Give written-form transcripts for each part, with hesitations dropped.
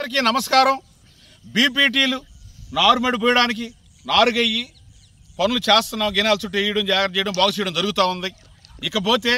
నమస్కారం. బీపీటీలు నారుమడి పోయడానికి నారుగయ్యి పనులు చేస్తున్నాం. గినాల చుట్టూ వేయడం, జాగ్రత్త చేయడం, బాగు చేయడం జరుగుతూ ఉంది. ఇకపోతే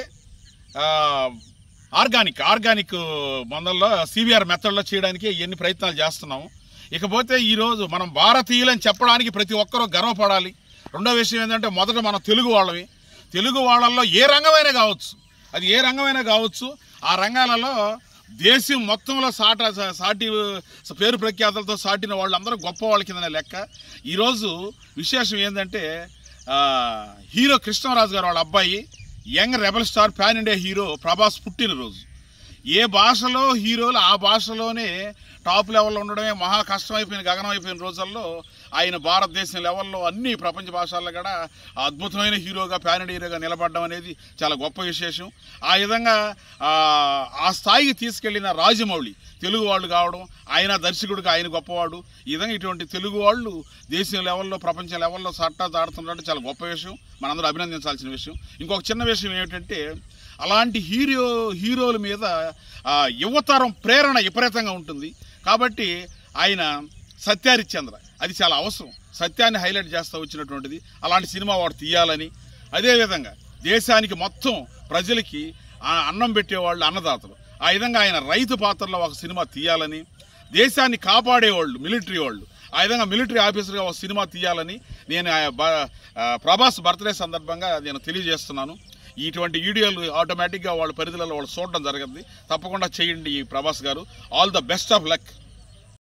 ఆర్గానిక్ మందల్లో సివిఆర్ మెథడ్లో చేయడానికి ఎన్ని ప్రయత్నాలు చేస్తున్నాము. ఇకపోతే ఈరోజు మనం భారతీయులని చెప్పడానికి ప్రతి ఒక్కరూ గర్వపడాలి. రెండో విషయం ఏంటంటే, మొదట మనం తెలుగు వాళ్ళల్లో ఏ రంగమైనా కావచ్చు, అది ఏ రంగమైనా కావచ్చు, ఆ రంగాలలో దేశం మొత్తంలో సాటి పేరు ప్రఖ్యాతలతో సాటిన వాళ్ళందరూ గొప్ప వాళ్ళ కిందనే లెక్క. ఈరోజు విశేషం ఏంటంటే, హీరో కృష్ణరాజు గారు వాళ్ళ అబ్బాయి young rebel star pan India hero Prabhas పుట్టినరోజు. ఏ భాషలో హీరోలు ఆ భాషలోనే టాప్ లెవెల్లో ఉండడమే మహా కష్టమైపోయిన, గగనం అయిపోయిన రోజుల్లో ఆయన భారతదేశం లెవెల్లో అన్ని ప్రపంచ భాషల్లో కూడా అద్భుతమైన హీరోగా, పాన్ ఇండియా హీరోగా నిలబడడం అనేది చాలా గొప్ప విశేషం. ఆ విధంగా ఆ స్థాయికి తీసుకెళ్లిన రాజమౌళి తెలుగు వాళ్ళు కావడం, ఆయన దర్శకుడిగా ఆయన గొప్పవాడు. ఈ విధంగా ఇటువంటి తెలుగు వాళ్ళు దేశం లెవెల్లో, ప్రపంచ లెవెల్లో సట్టా దాడుతున్నట్టు చాలా గొప్ప విషయం, మనందరూ అభినందించాల్సిన విషయం. ఇంకొక చిన్న విషయం ఏమిటంటే, అలాంటి హీరోల మీద యువతరం ప్రేరణ విపరీతంగా ఉంటుంది. కాబట్టి ఆయన సత్యహరిశ్చంద్ర, అది చాలా అవసరం. సత్యాన్ని హైలైట్ చేస్తూ వచ్చినటువంటిది. అలాంటి సినిమా వాడు తీయాలని, అదేవిధంగా దేశానికి మొత్తం ప్రజలకి అన్నం పెట్టేవాళ్ళు అన్నదాతలు, ఆ విధంగా ఆయన రైతు పాత్రలో ఒక సినిమా తీయాలని, దేశాన్ని కాపాడేవాళ్ళు మిలిటరీ వాళ్ళు, ఆ విధంగా మిలిటరీ ఆఫీసర్గా ఒక సినిమా తీయాలని నేను ప్రభాస్ బర్త్డే సందర్భంగా నేను తెలియజేస్తున్నాను. ఇటువంటి వీడియోలు ఆటోమేటిక్గా వాళ్ళ పరిధిలో వాళ్ళు చూడడం జరగద్ది. తప్పకుండా చేయండి ప్రభాస్ గారు. All the best of luck.